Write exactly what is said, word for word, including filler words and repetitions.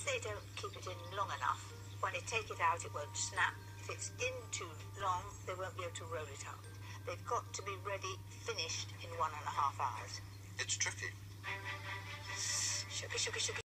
they don't keep it in long enough, when they take it out, it won't snap. If it's in too long, they won't be able to roll it up. They've got to be ready, finished in one and a half hours. It's tricky. Sugar, sugar, sugar.